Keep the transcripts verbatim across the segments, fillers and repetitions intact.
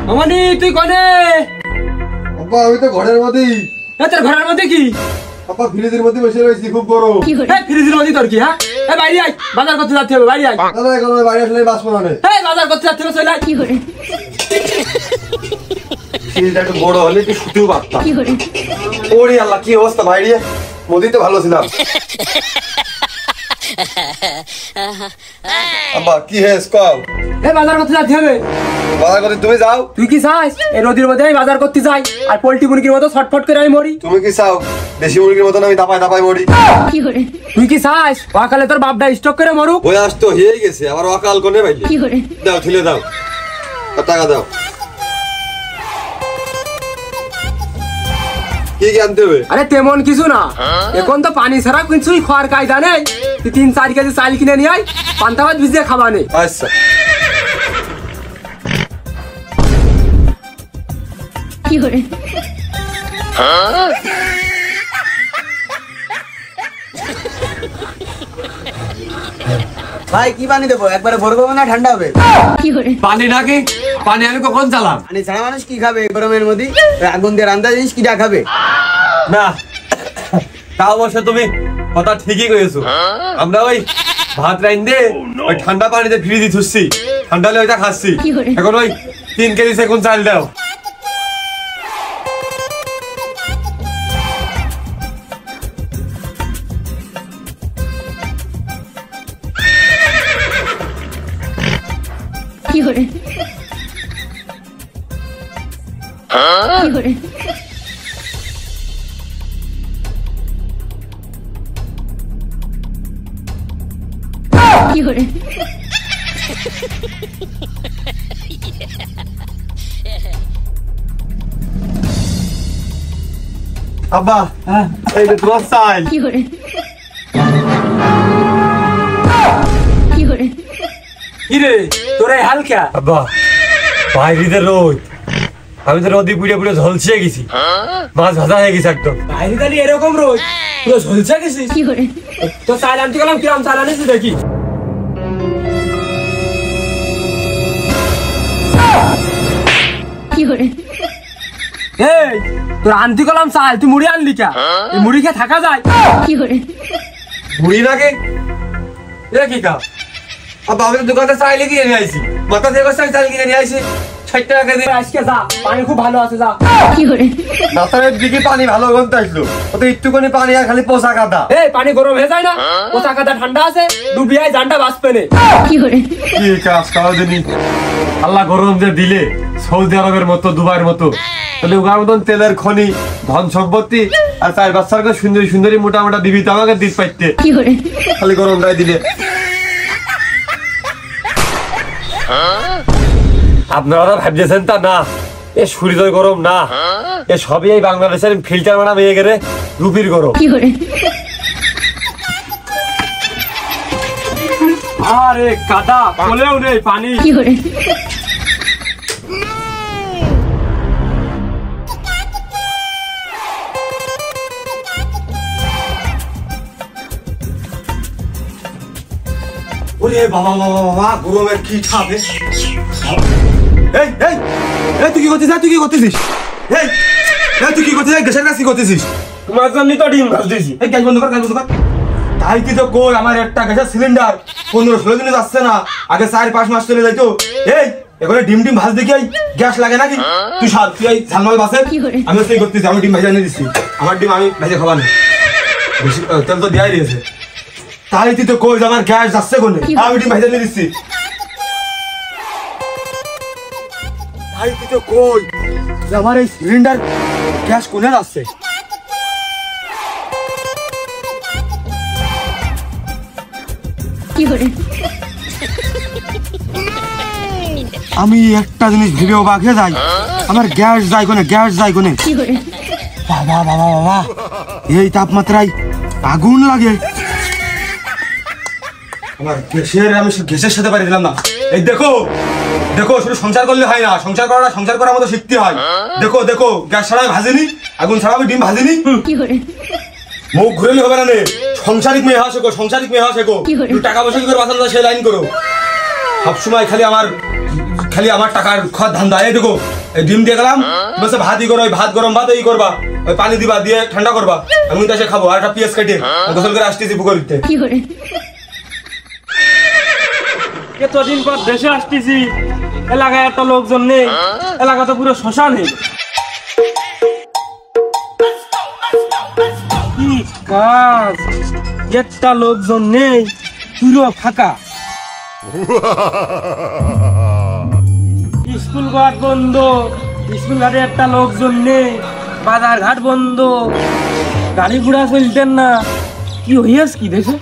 মামানি তুই কোনে? আব্বা আমি তো ঘরের মধ্যেই। এ তোর ঘরের মধ্যে কি? আব্বা ফ্রিজের মধ্যে বসে রয়েছি, খুব গরম। এই ফ্রিজের মধ্যে তোর কি? হ্যাঁ এই বাইরে আয়, বাজার করতে যাচ্ছে হবে, বাইরে আয়। দাদা এখন বাইরে আসলে বাস মারানে। এই বাজার করতে যাচ্ছে চলে আয়। কি করে ফ্রিজটা একটু বড় হলে কি শুতেও পারতাম। কি করে ওরে আল্লাহ কি অবস্থা বাইরে, মধ্যেই তো ভালো ছিলাম। আব্বা কি হেস কও? এই বাজার করতে যাচ্ছে হবে। বাজার করতে তুমি যাও। তুই কি চাস এই নদীর মধ্যে আমি বাজার করতে যাই আর পোল্ট্রি মুরগির মতো ছটফট করে আমি মরি? তুমি কি চাও দেশি মুরগির মতন আমি দাপাই দাপাই মরি? কি করে তুই কি চাস ওয়াকালে তোর বাপটা স্টক করে মরুক? বয়স তো হয়ে গেছে, আবার অকাল কোনে ভাইলে। কি করে দাও ঠিলে দাও, টাকা দাও। কি জানতে হবে? আরে তেমন কিছু না, এখন তো পানি ছাড়া কিছুই খাওয়ার কায়দা নেই। তুই তিন চার কেজি চাল কিনে নিয়ে আয়, পান্তা ভাত ভিজিয়ে খাবা নেই। আচ্ছা কি করে ভাই কি পানি দেবো? একবারে ভরবো না ঠান্ডা হবে? কি করে পানি নাকি? পানি আমি কখন চালাম? পানি ছাড়া মানুষ কি খাবে গরমের মধ্যে? আগুন দিয়ে রান্না জিনিস কিটা খাবে? না তা অবশ্য তুমি কথা ঠিকই কয়েছো। আমরা ওই ভাত রাইন দিয়ে ওই ঠান্ডা পানিতে ফ্রিজে থুসছি, ঠান্ডা হলে ওইটা খাচ্ছি। এখন ওই তিন কেজি সেকুন চাল দাও। কি করে কি করে কি করে আব্বা এই যে তোমার চাল। কি করে কি করে কি রে তোর এই হাল কে? আব্বা বাইরে রোদ, আমি তো রোদি পুড়ে পুড়ে ঝলসিয়ে গেছি, মাছ ভাজা হয়ে গেছে একদম। বাইরে দাঁড়িয়ে এরকম রোদ পুরো ঝলসে গেছিস? কি করে তো চাল আনতে গেলাম, কিরম চাল আনিস দেখি? কি করে এই তোর আনতে গেলাম চাল, তুই মুড়ি আনলি কে? এই মুড়ি খেয়ে থাকা যায়? কি করে মুড়ি নাকি? এটা কি কাজ? আব্বা আমি তো দোকানে চাল কিনে নিয়ে আইছি, মাথা থেকে চাল কিনে নিয়ে আইছি ষাট টাকা কেজি। আজকে যা, পানি খুব ভালো আছে, যা। কি করে রাস্তার দিকে পানি ভালো গন্ধ আসলো, ও তো একটুখানি পানি আর খালি পোষা কাদা। এই পানি গরম হয়ে যায় না? পোষা কাদা ঠান্ডা আছে, ডুবিয়ায় জানটা বাঁচবে না। কি করে কি কাজ কাজ দিনি আল্লাহ গরম যে দিলে সৌদি আরবের মতো দুবাইয়ের মতো, তাহলে ওখার মতন তেলের খনি ধন সম্পত্তি আর চার বাচ্চাকে সুন্দরী সুন্দরী মোটা মোটা দিবি তো আমাকে দিতে পাইতে। কি করে খালি গরম গায়ে দিলে। আপনারা ভাবছেন তা না, এ সূর্য গরম না, এ সবই এই বাংলাদেশের ফিল্টার মারা মেয়ে গেলে রুপির গরম। কি করে আরে কাদা বলেও নেই পানি। কি করে ওরে বাবা বাবা বাবা গরমের কি খাবে। এই এই এই তুই কি করছিস? তুই কি করতেছিস? এই এই তুই কি করছিস? গ্যাসের কাছে কি করতেছিস? তোমার জন্য তো ডিম ভাজ দিয়েছি। এই গ্যাস বন্ধ কর, গ্যাস বন্ধ কর। তাই কি তো কই আমার একটা গ্যাসের সিলিন্ডার পনেরো ষোলো দিনে যাচ্ছে না, আগে চার পাঁচ মাস চলে যাইতো। এই এখানে ডিম ডিম ভাজ দেখি গ্যাস লাগে নাকি? তুই সার তুই এই ঝালমাল বাসে, আমি সেই করতেছি, আমি ডিম ভাজা এনে দিচ্ছি। আমার ডিম আমি ভেজে খাবার নেই, বেশি তেল তো দেয়াই দিয়েছে। তাই তুই তো কই আমার গ্যাস যাচ্ছে কোনে, আমি ডিম ভাজা এনে দিচ্ছি। তাই তুই তো কই আমার এই সিলিন্ডার গ্যাস কোনে যাচ্ছে। কি করে আমি একটা জিনিস ভেবে অবাক হয়ে যাই, আমার গ্যাস যায় কোনে, গ্যাস যায় কোনে। কি করে বাবা বাবা বাবা এই তাপমাত্রায় আগুন লাগে। আমার গ্যাসের আমি গ্যাসের সাথে পারি দিলাম না। এই দেখো দেখো, শুধু সংসার করলে হয় না, সংসার করা সংসার করার মতো শিখতে হয়। দেখো দেখো গ্যাস ছাড়া আমি ভাজিনি, আগুন ছাড়া আমি ডিম ভাজিনি। কি করে মুখ ঘুরেলে হবে না, সংসারিক মেয়ে হওয়া শেখো, সংসারিক মেয়ে হওয়া শেখো। টাকা পয়সা কি করে বাঁচানো যায় সেই লাইন করো। সবসময় খালি আমার খালি আমার টাকার খর ধান্দা। এই দেখো এই ডিম দিয়ে গেলাম, বসে ভাত ই করো, ওই ভাত গরম ভাত এই করবা, ওই পানি দিবা, দিয়ে ঠান্ডা করবা, আমি তো এসে খাবো। আর একটা পেঁয়াজ কেটে গোসল করে আসতেছি পুকুর দিতে। এতদিন পর দেশে আসতেছি, এলাকায় একটা লোকজন নেই, এলাকা তো পুরো শ্মশান নেই। কি কাজ, একটা লোকজন নেই, পুরো ফাঁকা। স্কুল ঘাট বন্ধ, স্কুল ঘাটে একটা লোকজন নেই, বাজার ঘাট বন্ধ, গাড়ি ঘোড়া চলতেন না। কি হইয়াছে কি দেশে?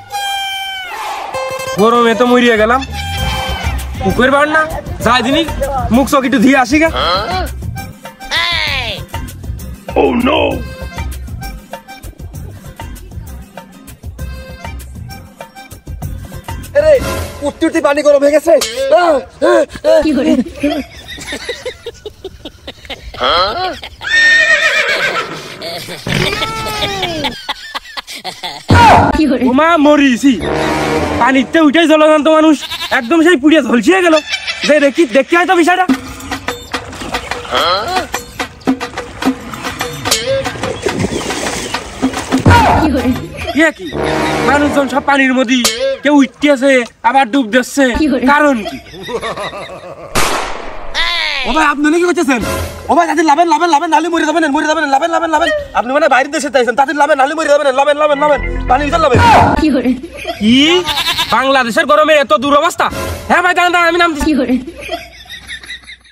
গরমে তো মরিয়া গেলাম। পুকুর বার না যাই দিনই মুখ চোখ একটু ধুয়ে আসি গা। উঠতে উঠতে পানি গরম হয়ে গেছে। ওমা মরিছি, পানিতে উঠে জলজান্ত মানুষ একদম সেই পুড়িয়ে ঝলসিয়ে গেল। যে দেখি দেখতে হয় তো বিষয়টা। ইয়ে কি মানুষজন সব পানির মধ্যে, কেউ উঠতেছে আবার ডুব দিচ্ছে, কারণ কি? ও ভাই আপনি নাকি করতেছেন? ও ভাই তাদের লাভেন লাভেন লাভেন নালি মরে যাবেন, মরে যাবেন, লাভেন লাভেন লাভেন। আপনি মানে বাইরের দেশে চাইছেন, তাদের লাভেন নালি মরে যাবেন, লাভেন লাভেন লাভেন, পানি ভিতর লাভেন। কি বাংলাদেশের গরমে এত দুরবস্থা? হ্যাঁ ভাই দাঁড়ান দাঁড়ান, আমি নামছি।